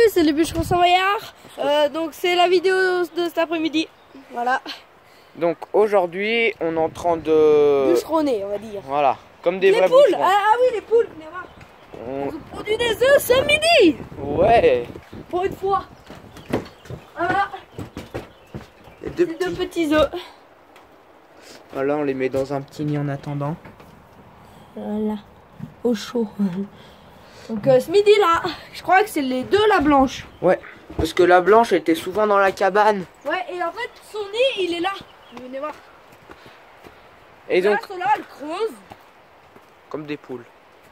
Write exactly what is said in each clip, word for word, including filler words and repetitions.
c'est les bûcherons savoyards. Euh, donc c'est la vidéo de cet après-midi. Voilà. Donc aujourd'hui, on est en train de... Bûcheronner, on va dire. Voilà, comme des les vrais poules. bûcherons. Ah, ah oui, les poules, venez voir. On... Ils ont produit des œufs ce midi. Ouais. Pour une fois. Voilà. Les deux Ces petits... deux petits œufs. Voilà, on les met dans un petit nid en attendant. Voilà. Au chaud. Donc euh, ce midi là, je crois que c'est les deux la blanche. Ouais, parce que la blanche était souvent dans la cabane. Ouais, et en fait son nid il est là. Venez voir. Et là, donc, ceux-là, elles creusent. comme des poules.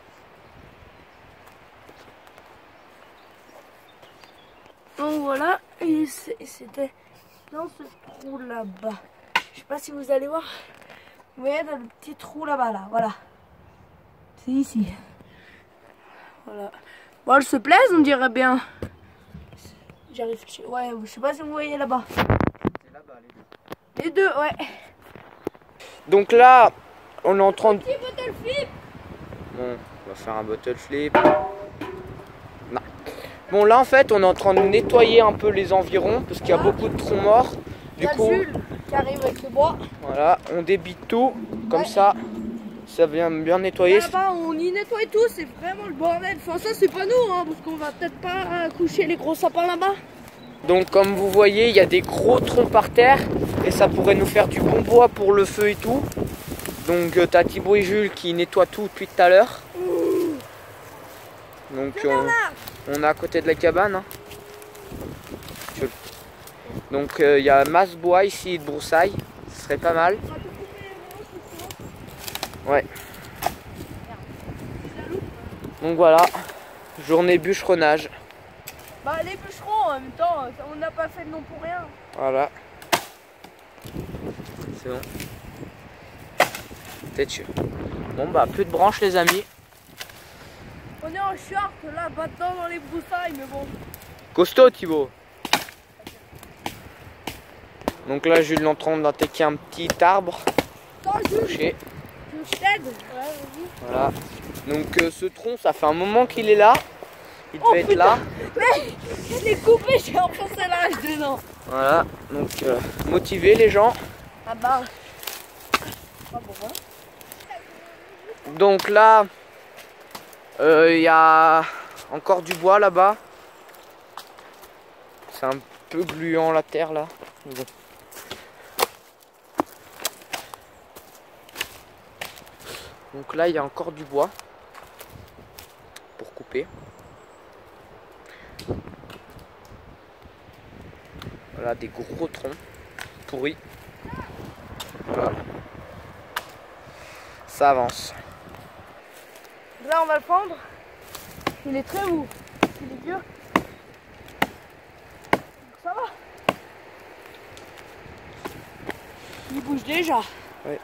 Donc voilà, et c'était dans ce trou là-bas. Je sais pas si vous allez voir. Vous voyez dans le petit trou là-bas là, voilà. C'est ici. Voilà. Bon, elles se plaisent, on dirait bien. J'arrive. Ouais, je sais pas si vous voyez là-bas. C'est là-bas les deux. Les deux, ouais. Donc là, on est en train de... Petit bottle flip. Bon, on va faire un bottle flip. Non. Bon, là en fait, on est en train de nettoyer un peu les environs parce qu'il y a Ah. beaucoup de troncs morts. Du coup, Jules qui arrive avec le bois. voilà, on débite tout comme Ouais. ça. Ça vient bien nettoyer. Là-bas, on y nettoie tout, c'est vraiment le bordel. Enfin, ça, c'est pas nous, hein, parce qu'on va peut-être pas euh, coucher les gros sapins là-bas. Donc comme vous voyez, il y a des gros troncs par terre et ça pourrait nous faire du bon bois pour le feu et tout. Donc euh, t'as Thibaut et Jules qui nettoient tout depuis tout à l'heure. Donc on, on est à côté de la cabane. Hein. Je... Donc il euh, y a masse bois ici de broussailles, ce serait pas mal. Ouais. Donc voilà, journée bûcheronnage. Bah les bûcherons en même temps, on n'a pas fait de nom pour rien. Voilà. C'est bon. Têtu. Bon bah plus de branches les amis. On est en short là, maintenant dans les broussailles, mais bon. Costaud Thibaut. Donc là Jules est en train d'attaquer un petit arbre. Attends Jules, Couché. je t'aide. Ouais, vas-y. Voilà. Donc euh, ce tronc, ça fait un moment qu'il est là. Il devait Oh, être putain. là. Mais je l'ai coupé, j'ai enfoncé la hache dedans. Voilà. Donc euh, motiver les gens. Ah bah. Pas pour moi. Donc là, il euh, y a encore du bois là-bas. C'est un peu gluant la terre là. Bon. Donc là, il y a encore du bois pour couper. Voilà, des gros troncs pourris. Voilà. Ça avance. Là, on va le prendre. Il est très mou. Il est dur. Ça va. Il bouge déjà. Ouais.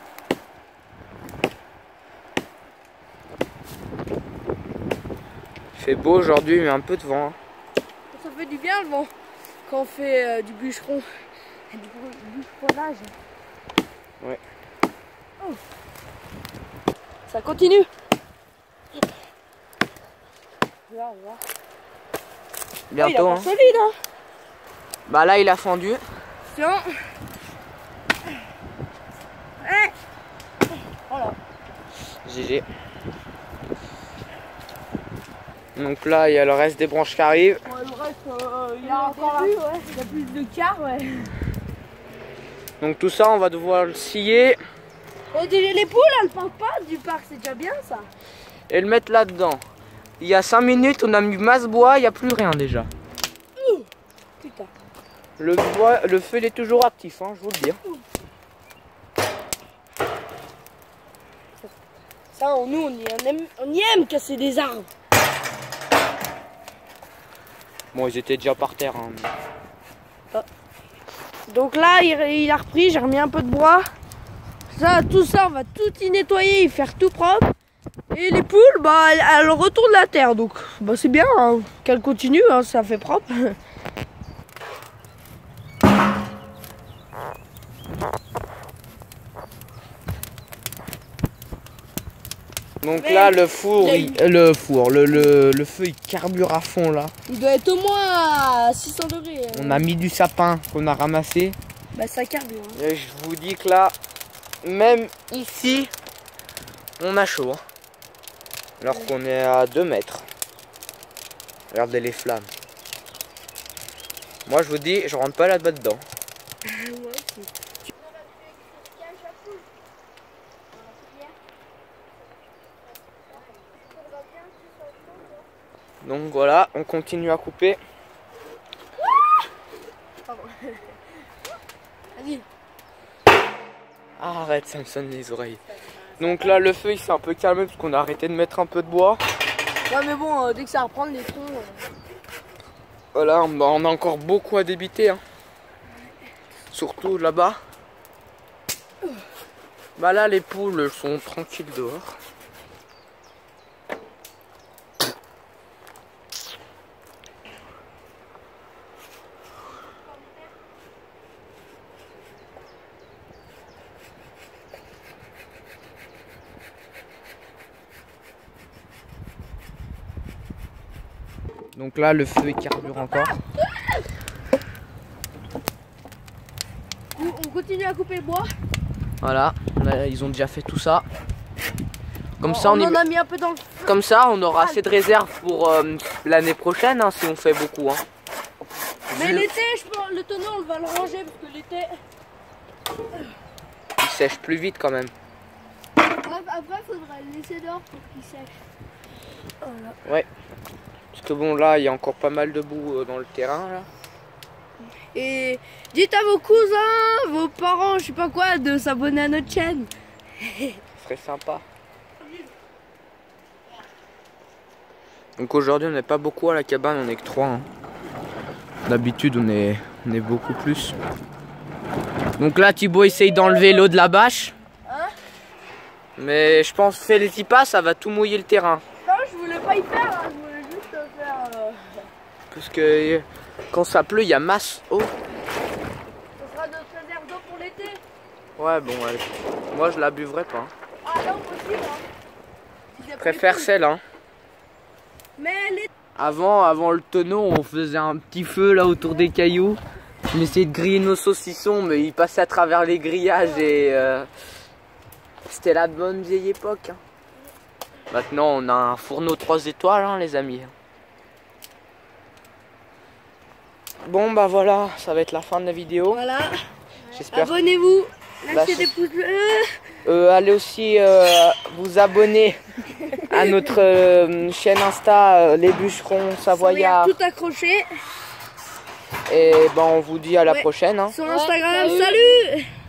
Il fait beau aujourd'hui, mais un peu de vent. Hein. Ça fait du bien le vent quand on fait euh, du bûcheron. Du bûcheronnage. Ouais. Oh. Ça continue. Là, là. Bientôt. Oh, il est hein. pas solide, hein. Bah là, il a fendu. Tiens. Eh. Voilà. G G. Donc là, il y a le reste des branches qui arrivent. Ouais, le reste, euh, il y a encore plus, ouais. Il y a plus de quart, ouais. Donc tout ça, on va devoir le scier Et les poules, elles partent pas du parc, c'est déjà bien ça. et le mettre là-dedans. Il y a cinq minutes, on a mis masse bois, il n'y a plus rien déjà. Ouh. Putain. Le bois, le feu il est toujours actif, hein, je vous le dis. Ça, on, nous, on y, on aime, on y aime casser des arbres. Bon, ils étaient déjà par terre. Hein. Ah. Donc là, il, il a repris, j'ai remis un peu de bois. Ça, tout ça, on va tout y nettoyer et faire tout propre. Et les poules, bah, elles, elles retournent la terre. Donc, bah, c'est bien hein, qu'elles continuent, hein, ça fait propre. Donc Mais là, le four, il il- le four, le, le, le feu, il carbure à fond là. Il doit être au moins à six cents degrés. hein. On a mis du sapin qu'on a ramassé. Bah ça carbure. hein. Et je vous dis que là, même ici, on a chaud. hein. Alors qu'on est à deux mètres. Regardez les flammes. Moi, je vous dis, je rentre pas là-bas dedans. Moi aussi. Donc voilà, on continue à couper. Vas-y. Ah, arrête, ça me sonne les oreilles. Donc là, le feu, il s'est un peu calmé parce qu'on a arrêté de mettre un peu de bois. Ouais mais bon, euh, dès que ça reprend les troncs. euh, Voilà, on on a encore beaucoup à débiter. hein. Surtout là-bas. Bah là, les poules elles sont tranquilles dehors. Donc là, le feu il carbure encore. On continue à couper le bois. Voilà, là, ils ont déjà fait tout ça. Comme on ça, on, on y en met- a mis un peu dans le feu. Comme ça, on aura assez de réserve pour euh, l'année prochaine hein, si on fait beaucoup. Hein. Mais Vu- l'été, je pense, le tonneau, on va le ranger parce que l'été. Il sèche plus vite quand même. Après, il faudra le laisser dehors pour qu'il sèche. Voilà. Ouais. Parce que bon, là, il y a encore pas mal de boue euh, dans le terrain. Là. Et dites à vos cousins, vos parents, je sais pas quoi, de s'abonner à notre chaîne. Ce serait sympa. Donc aujourd'hui, on n'est pas beaucoup à la cabane, on est que trois. hein. D'habitude, on est, on est beaucoup plus. Donc là, Thibaut essaye d'enlever l'eau de la bâche. Hein? Mais je pense, fais-les-y pas, ça va tout mouiller le terrain. Non, je voulais pas y faire, hein, je voulais juste faire. Euh... Parce que quand ça pleut, il y a masse eau. Ce sera notre réserve d'eau pour l'été. Ouais, bon, allez. Moi, je la buvrai pas. hein. Ah non, possible. Hein. Je préfère celle, hein. Mais l'été. Avant, avant le tonneau, on faisait un petit feu là autour des cailloux. On essayait de griller nos saucissons, mais ils passaient à travers les grillages et euh, c'était la bonne vieille époque. hein. Maintenant, on a un fourneau trois étoiles, hein, les amis. Bon, bah voilà, ça va être la fin de la vidéo. Voilà. J'espère. Abonnez-vous, lâchez Lâchez- des pouces bleus. Euh, allez aussi euh, vous abonner à notre euh, chaîne Insta, euh, les bûcherons savoyards. Tout accroché Et ben, on vous dit à la Ouais. prochaine. hein. sur Instagram. Salut.